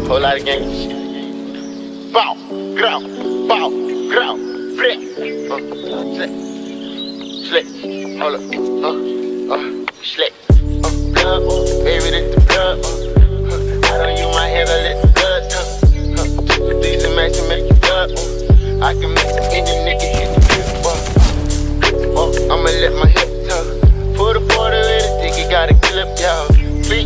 Whole lot of gang shit. Bow, grow, flip. Slick, hold up, slick. Blood, baby, this the blood. I don't use my hand, I let the blood. With these and max and make you blood. I can make any nigga hit the flip. I'ma let my hip talk. For the border, let it think it got a clip, y'all. Fleet,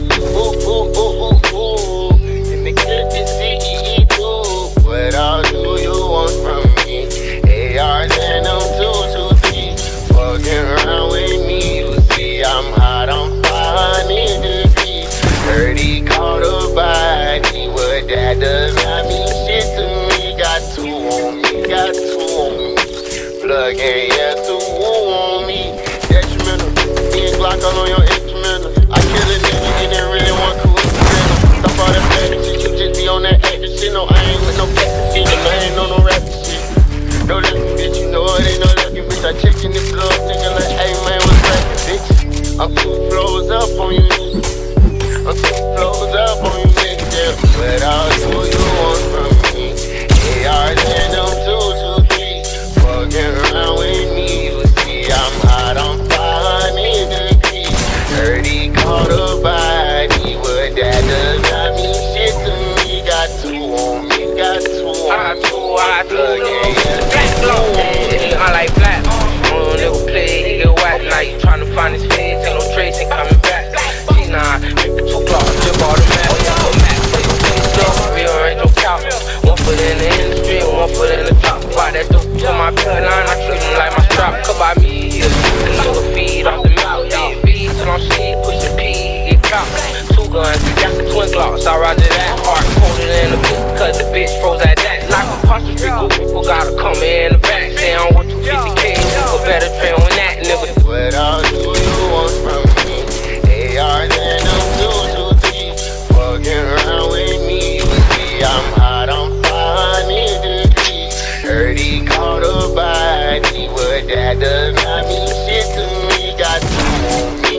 ooh. And the clip is CEE, ooh. What all do you want from me? ARs and them 223. Fucking around with me, you see I'm hot on 500 degrees. Heard he caught a body, what that does not mean shit to me. Got two on me, plug in, yeah, two on me. Detrimental, me and Glock all on your instrumental. I kill a nigga, you didn't really want cool instrumental. Stop all that bad shit, you just be on that acting shit. No, I ain't with no packaging, I ain't on no rapping shit. No lucky bitch, you know it ain't no lucky bitch. I checkin' the flow, thinking like, hey man, what's crackin', bitch? I'm 2 flows up on you niggas. I'm 2 flows up on you niggas, yeah. What all do you want from me? ARs and them 223. Fucking around with me, you see I'm hot on 500 degrees. Heard he caught a body, what that does not mean shit to me. Got two on me, plug in, yeah. I like black, nigga play, he get whack. Now you tryna find his face, ain't no trace, ain't coming back. G9, make the 2 o'clock, jump all the map. Real ain't no cow. 1 foot in the industry, 1 foot in the top. Buy that dope to my bloodline, I treat him like my strap. Cut by me, yeah. Nigga feed off the mouth, yeah. Feed till I'm sleep, push the P, get caught. 2 guns, got the twin glocks, I roger that. Heart colder than a bitch, cause the bitch froze at that. Like a posture street, good people gotta come in the back. Say I want 250K, a better train on that, nigga. What all do you want from me? ARs and them 223. Fucking around with me, you see I'm hot on 500 degrees. Heard he caught a body, what that does not mean shit to me. Got two on me,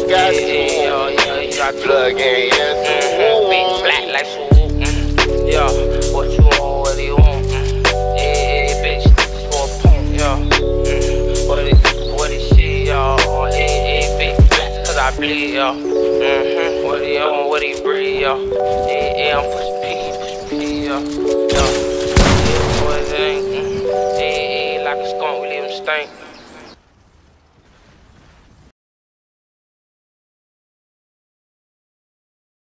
plug in, yeah, big black like swoop. Yeah, what you want, what do you want? Yeah, bitch, this for a pump, yeah. What is shit, y'all? Yeah, big black, cause I bleed, yeah. What do you want, what do you breathe, yeah? Yeah, I'm pushing P, yeah. Yeah, what it ain't? Yeah, like a skunk, we leave him stink.